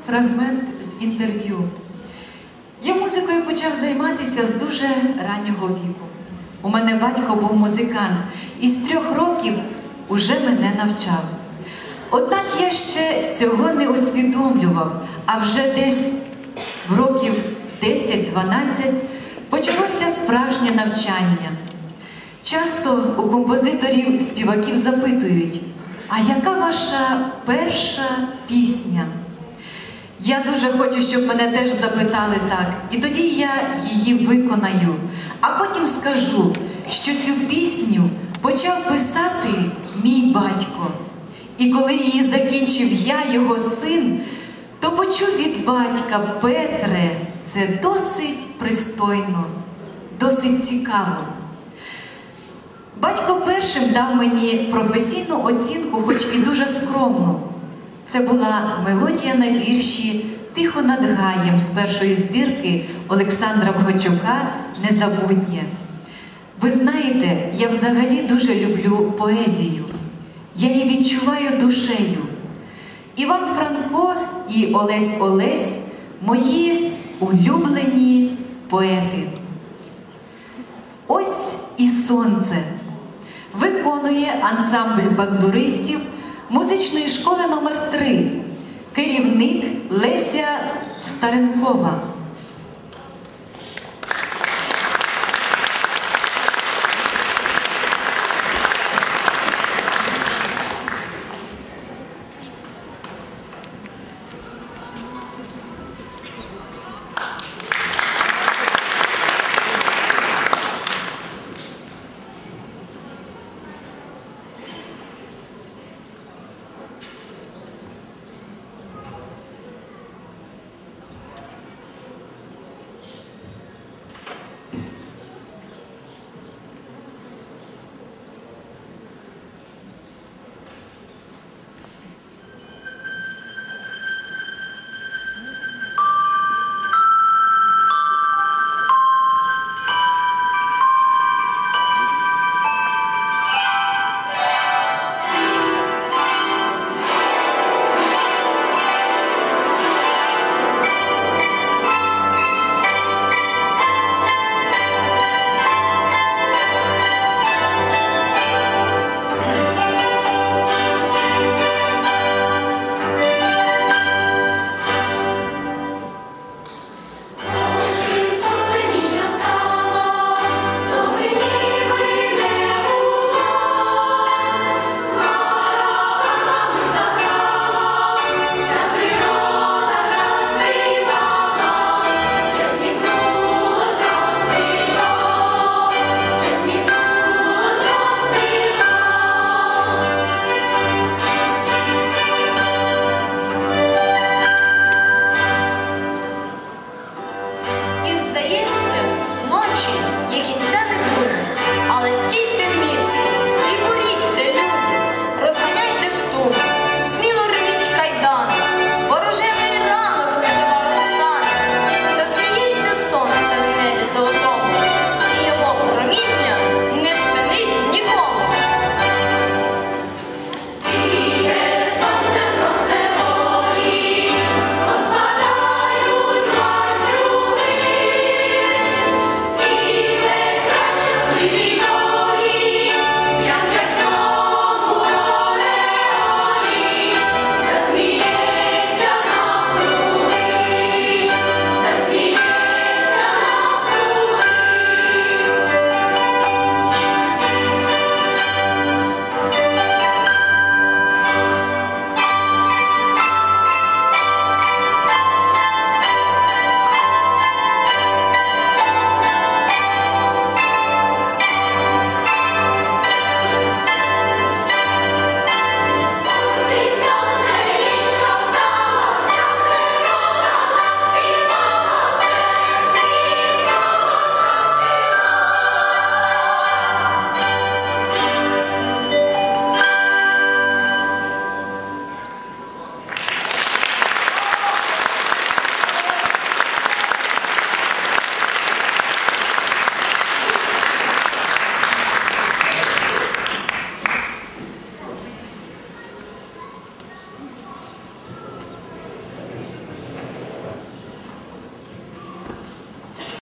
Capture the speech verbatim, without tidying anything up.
фрагмент з інтерв'ю. Я музикою почав займатися з дуже раннього віку. У мене батько був музикант і з трьох років уже мене навчав. Однак я ще цього не усвідомлював, а вже десь в років десять-дванадцять почалося справжнє навчання. Часто у композиторів, співаків запитують: а яка ваша перша пісня? Я дуже хочу, щоб мене теж запитали так, і тоді я її виконаю, а потім скажу, що цю пісню почав писати мій батько. І коли її закінчив я, його син, то почув від батька: Петре, це досить пристойно, досить цікаво. Батько першим дав мені професійну оцінку, хоч і дуже скромну. Це була мелодія на вірші «Тихо над гаєм» з першої збірки Олександра Богачука «Незабутнє». Ви знаєте, я взагалі дуже люблю поезію. Я її відчуваю душею. Іван Франко і Олесь Олесь – мої улюблені поети. Ось і сонце. Виконує ансамбль бандуристів музичної школи номер три. Керівник Леся Старенкова.